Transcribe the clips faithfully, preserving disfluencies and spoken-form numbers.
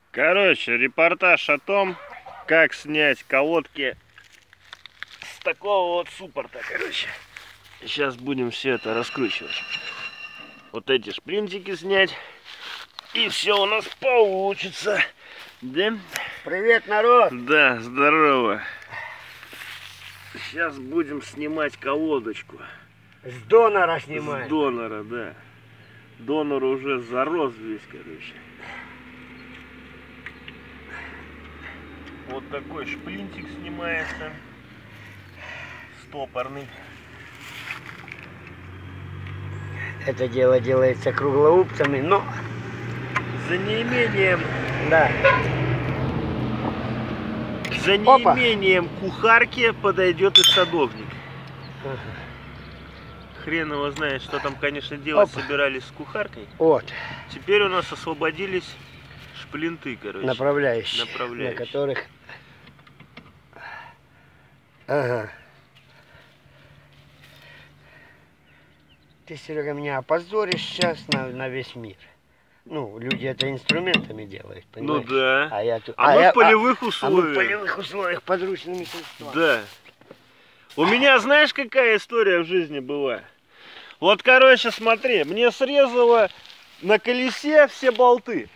Короче, репортаж о том, как снять колодки с такого вот суппорта, короче. Сейчас будем все это раскручивать. Вот эти шплинтики снять. И все у нас получится. Да? Привет, народ! Да, здорово. Сейчас будем снимать колодочку. С донора снимаем. С донора, да. Донор уже зарос весь, короче. Вот такой шплинтик снимается. Стопорный. Это дело делается круглоупцами, но... За неимением... Да. За неимением кухарки подойдет и садовник. Ага. Хрен его знает, что там, конечно, делать Опа. собирались с кухаркой. Вот. Теперь у нас освободились шплинты, короче. Направляющие. Направляющие. На которых... Ага. Ты, Серега, меня опозоришь сейчас на, на весь мир. Ну, люди это инструментами делают, понимаешь? Ну да. А, я тут... а, а мы я... в полевых а... условиях. А мы в полевых условиях подручными средствами. Да. У меня, знаешь, какая история в жизни была? Вот, короче, смотри, мне срезало на колесе все болты.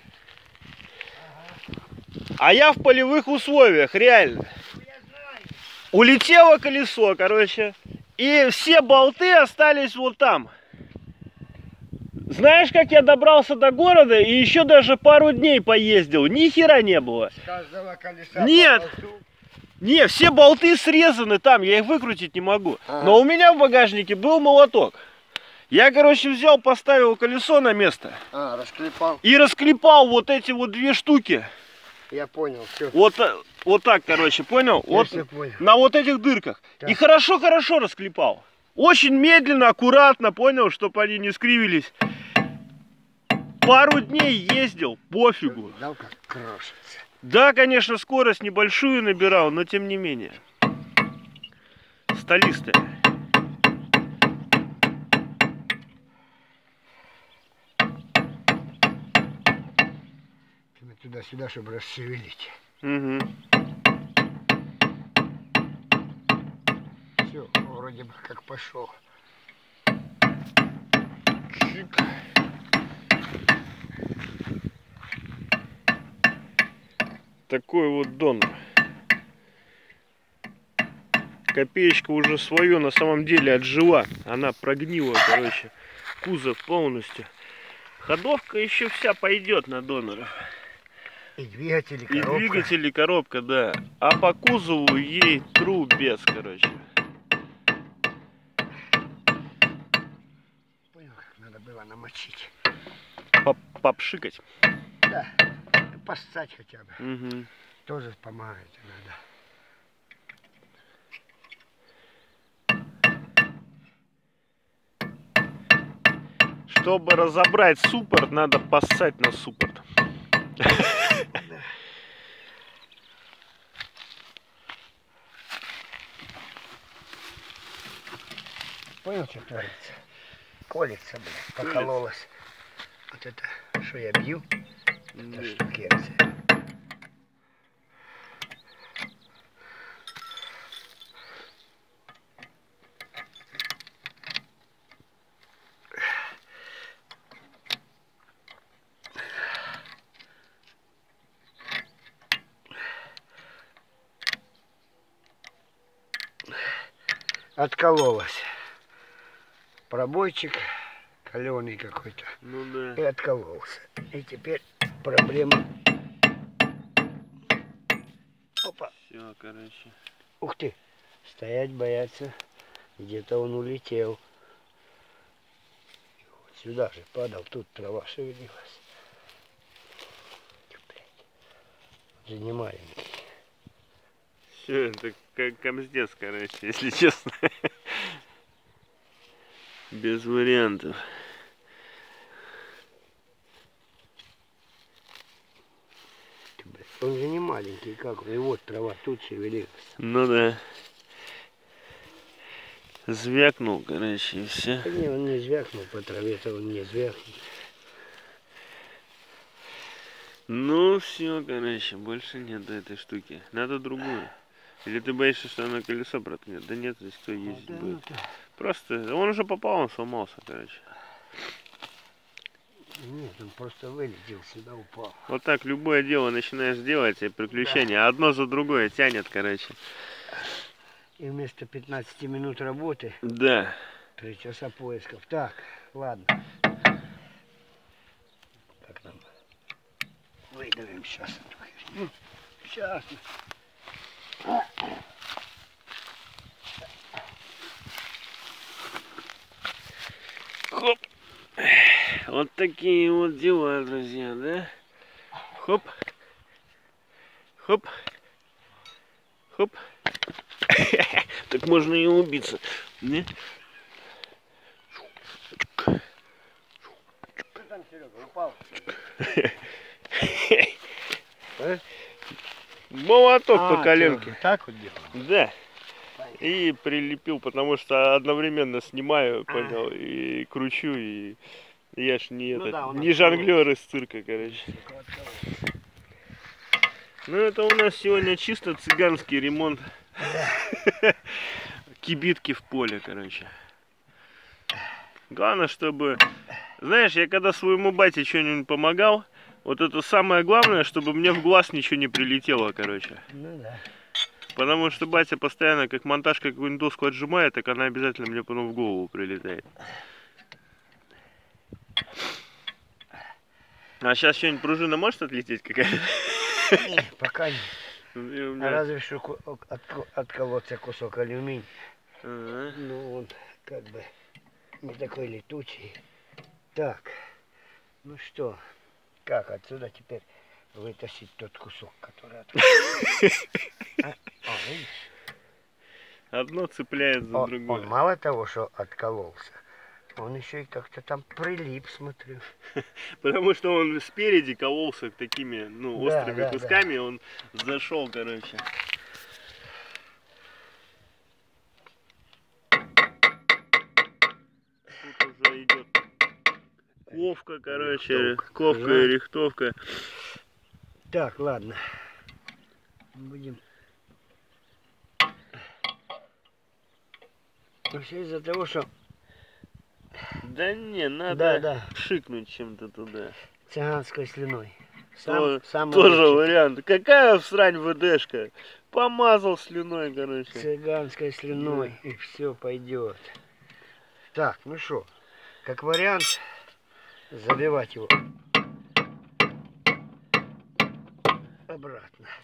А я в полевых условиях, реально. Улетело колесо, короче, и все болты остались вот там. Знаешь, как я добрался до города и еще даже пару дней поездил? Ни хера не было. С каждого колеса. Нет. Не, все болты срезаны там, я их выкрутить не могу. Ага. Но у меня в багажнике был молоток. Я, короче, взял, поставил колесо на место. А, расклепал. И расклепал вот эти вот две штуки. Я понял, все. Вот, вот так, короче, понял? Я вот все понял. На вот этих дырках. Так. И хорошо-хорошо расклепал. Очень медленно, аккуратно, понял, чтобы они не скривились. Пару дней ездил, пофигу. Дал как крошится. Да, конечно, скорость небольшую набирал, но тем не менее. Столистая. Туда-сюда, чтобы расшевелить. Угу. Все, вроде бы как пошел. Чик. Такой вот донор. Копеечка уже свое на самом деле отжила. Она прогнила, короче, кузов полностью. Ходовка еще вся пойдет на донора. И двигатель, и коробка. И двигатель, и коробка, да. А по кузову ей трубец, короче. Понял, как надо было намочить. Попшикать. Да. Поссать хотя бы. Угу. Тоже помогает иногда. Чтобы разобрать суппорт, надо поссать на суппорт. Понял, что творится? Колется, блядь, покололось. Вот это, что я бью, это штукерция. Откололась. Пробойчик каленый какой-то. Ну да. И откололся. И теперь проблема. Опа. Все, короче. Ух ты. Стоять бояться. Где-то он улетел. Вот сюда же падал. Тут трава шевелилась. Уже не маленький. Все, это как камздец, короче, если честно. Без вариантов. Он же не маленький, как он. И вот трава тут шевелилась. Ну да. Звякнул, короче, и все. Да не, он не звякнул по траве, то он не звякнул. Ну все, короче, больше нет этой штуки. Надо другую. Или ты боишься, что она колесо проткнет? Да нет, здесь кто ездит Да, будет. ну, Просто он уже попал, он сломался, короче. нет, он просто вылетел сюда, упал. Вот так любое дело начинаешь делать, и приключения да. Одно за другое тянет, короче. И вместо пятнадцати минут работы, да. три часа поисков. Так, ладно. Как нам? Выдавим сейчас эту херню. Сейчас. Хоп. Вот такие вот дела, друзья, да? Хоп. Хоп. Хоп. Так можно и убиться. Не? Что там, Серега, упал? Молоток а, по коленке. Так вот делал? Да. И прилепил, потому что одновременно снимаю, понял, а. и кручу, и я ж не, ну, это, да, не жонглер из цирка, короче. Ну это у нас сегодня чисто цыганский ремонт. Да. Кибитки в поле, короче. Главное, чтобы... Знаешь, я когда своему бате что-нибудь помогал, вот это самое главное, чтобы мне в глаз ничего не прилетело, короче. Ну да. Потому что батя постоянно, как монтажка какую-нибудь доску отжимает, так она обязательно мне потом в голову прилетает. А сейчас что-нибудь пружина может отлететь какая-то? Не, пока не. Меня... А разве что от, отколоться кусок алюминия. Ага. Ну он как бы не такой летучий. Так, ну что, как отсюда теперь вытащить тот кусок, который откололся? А, видишь? Одно цепляет за он, другое. Он мало того, что откололся, он еще и как-то там прилип, смотрю. Потому что он спереди кололся такими, ну, острыми да, да, кусками, да. Он зашел, короче. Тут уже идет ковка, короче, рихтовка. ковка да. и рихтовка. Так, ладно. Будем. Ну, все из-за того, что... Да не, надо да, да. шикнуть чем-то туда. Цыганской слюной. Сам, То, тоже лучший. Вариант. Какая всрань ВДшка? Помазал слюной, короче. Цыганской слюной. Да. И все пойдет. Так, ну что, как вариант, забивать его обратно.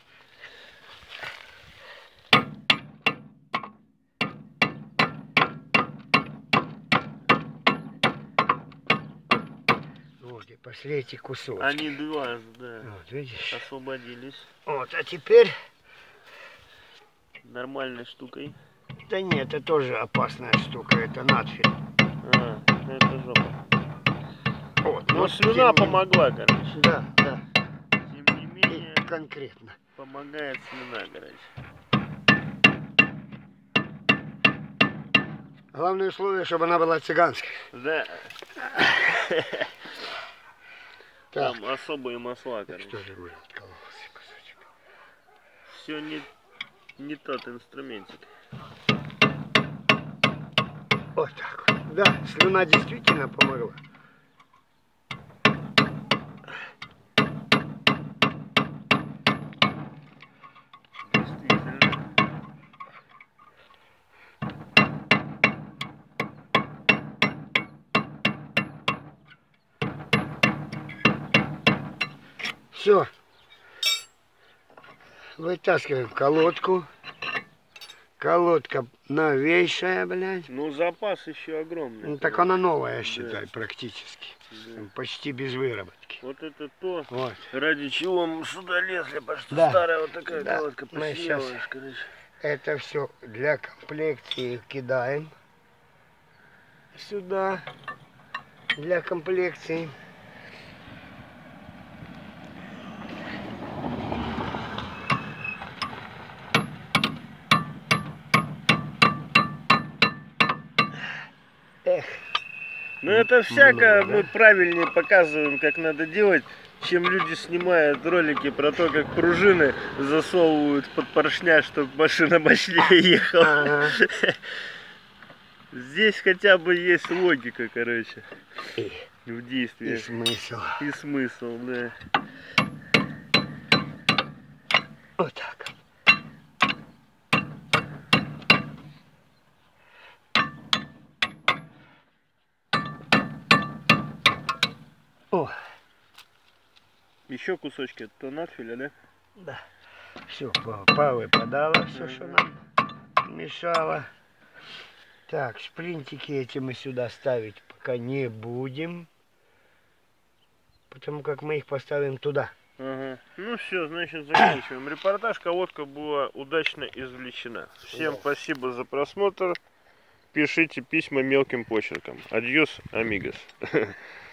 Вот и пошли эти кусочки. Они два, да. Вот, видишь? Освободились. Вот, а теперь... Нормальной штукой. Да нет, это тоже опасная штука, это надфиль. А, это жопа. Вот, но слюна помогла, короче. Да, да. Тем не менее, и конкретно. Помогает слюна, короче. Главное условие, чтобы она была цыганской. Да. Там особые масла, короче. Что же вы откололся кусочек? Все не, не тот инструментик. Вот так вот. Да, слюна действительно помогла. Действительно. Все. Вытаскиваем колодку. Колодка новейшая, блядь. Ну, запас еще огромный. Ну, так она новая, я считаю, да. Практически. Да. Почти без выработки. Вот это то, вот. Ради чего мы сюда лезли, потому что да. старая вот такая да. колодка посерелась, короче. Это все для комплекции кидаем сюда, для комплекции. Эх. Ну это всяко мы правильнее показываем, как надо делать. чем люди снимают ролики про то, как пружины засовывают под поршня, чтобы машина мощнее ехала. Ага. Здесь хотя бы есть логика, короче, И, в действии. и смысл. И смысл, да. Вот так. О, Еще кусочки от надфиля, да? да. Все, повыпадало все, что нам мешало. Так, шплинтики эти мы сюда ставить пока не будем. Потому как мы их поставим туда. Ага. Ну все, значит, заканчиваем. Репортаж, колодка была удачно извлечена. Всем Да. спасибо за просмотр. Пишите письма мелким почерком. Адьос, амигос.